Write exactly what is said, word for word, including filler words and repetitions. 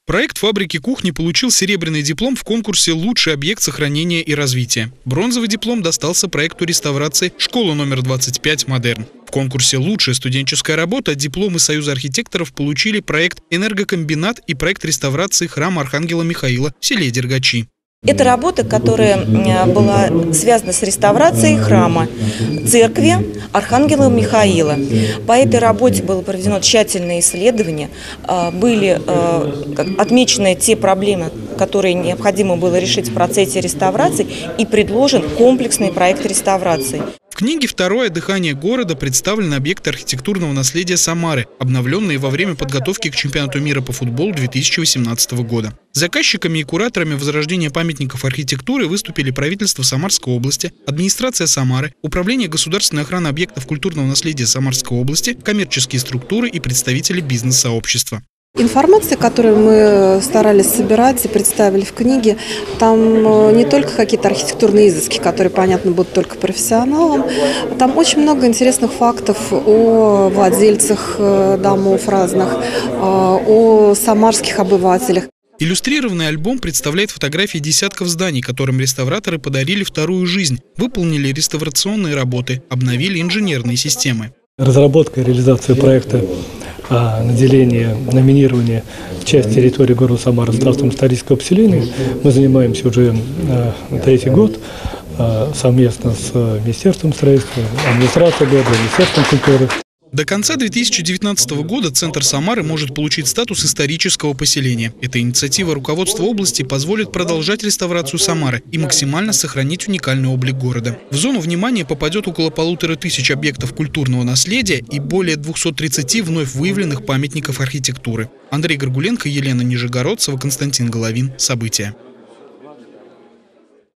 Проект фабрики кухни получил серебряный диплом в конкурсе «Лучший объект сохранения и развития». Бронзовый диплом достался проекту реставрации «Школа номер двадцать пять Модерн». В конкурсе «Лучшая студенческая работа» дипломы Союза архитекторов получили проект «Энергокомбинат» и проект реставрации храма Архангела Михаила в селе Дергачи. Это работа, которая была связана с реставрацией храма, церкви Архангела Михаила. По этой работе было проведено тщательное исследование, были отмечены те проблемы, которые необходимо было решить в процессе реставрации, и предложен комплексный проект реставрации. В книге «Второе дыхание города» представлены объекты архитектурного наследия Самары, обновленные во время подготовки к чемпионату мира по футболу две тысячи восемнадцатого года. Заказчиками и кураторами возрождения памятников архитектуры выступили правительство Самарской области, администрация Самары, Управление государственной охраны объектов культурного наследия Самарской области, коммерческие структуры и представители бизнес-сообщества. Информация, которую мы старались собирать и представили в книге, там не только какие-то архитектурные изыски, которые, понятно, будут только профессионалам. Там очень много интересных фактов о владельцах домов разных, о самарских обывателях. Иллюстрированный альбом представляет фотографии десятков зданий, которым реставраторы подарили вторую жизнь, выполнили реставрационные работы, обновили инженерные системы. Разработка и реализация проекта о наделении, номинировании в часть территории города Самары статусом исторического поселения мы занимаемся уже э, третий год э, совместно с Министерством строительства, администрацией города, Министерством культуры. До конца две тысячи девятнадцатого года Центр Самары может получить статус исторического поселения. Эта инициатива руководства области позволит продолжать реставрацию Самары и максимально сохранить уникальный облик города. В зону внимания попадет около полутора тысяч объектов культурного наследия и более двухсот тридцати вновь выявленных памятников архитектуры. Андрей Горгуленко, Елена Нижегородцева, Константин Головин. События.